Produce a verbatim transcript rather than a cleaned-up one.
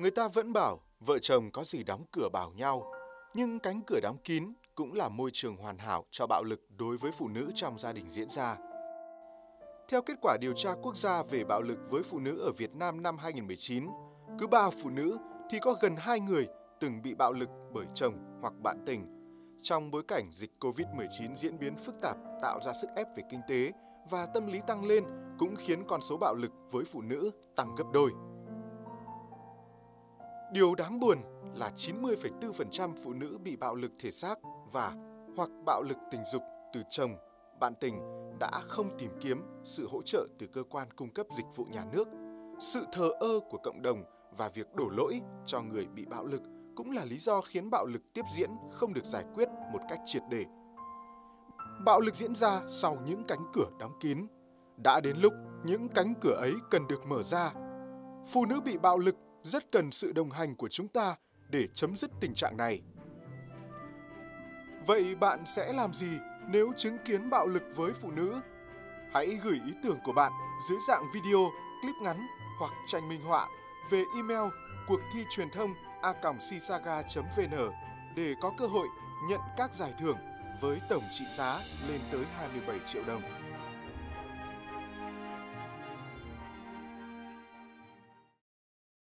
Người ta vẫn bảo vợ chồng có gì đóng cửa bảo nhau, nhưng cánh cửa đóng kín cũng là môi trường hoàn hảo cho bạo lực đối với phụ nữ trong gia đình diễn ra. Theo kết quả điều tra quốc gia về bạo lực với phụ nữ ở Việt Nam năm hai nghìn không trăm mười chín, cứ ba phụ nữ thì có gần hai người từng bị bạo lực bởi chồng hoặc bạn tình. Trong bối cảnh dịch Covid mười chín diễn biến phức tạp tạo ra sức ép về kinh tế và tâm lý tăng lên cũng khiến con số bạo lực với phụ nữ tăng gấp đôi. Điều đáng buồn là chín mươi phẩy bốn phần trăm phụ nữ bị bạo lực thể xác và hoặc bạo lực tình dục từ chồng, bạn tình đã không tìm kiếm sự hỗ trợ từ cơ quan cung cấp dịch vụ nhà nước. Sự thờ ơ của cộng đồng và việc đổ lỗi cho người bị bạo lực cũng là lý do khiến bạo lực tiếp diễn không được giải quyết một cách triệt để. Bạo lực diễn ra sau những cánh cửa đóng kín. Đã đến lúc những cánh cửa ấy cần được mở ra. Phụ nữ bị bạo lực rất cần sự đồng hành của chúng ta để chấm dứt tình trạng này. Vậy bạn sẽ làm gì nếu chứng kiến bạo lực với phụ nữ? Hãy gửi ý tưởng của bạn dưới dạng video, clip ngắn hoặc tranh minh họa về email cuộc thi truyền thông a còng sisaga chấm vn để có cơ hội nhận các giải thưởng với tổng trị giá lên tới hai mươi bảy triệu đồng.